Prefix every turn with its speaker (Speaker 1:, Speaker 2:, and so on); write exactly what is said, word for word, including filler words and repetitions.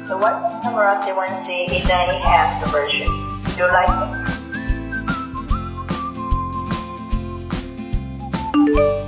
Speaker 1: The one camera sequence is an enhanced version. Do you like it?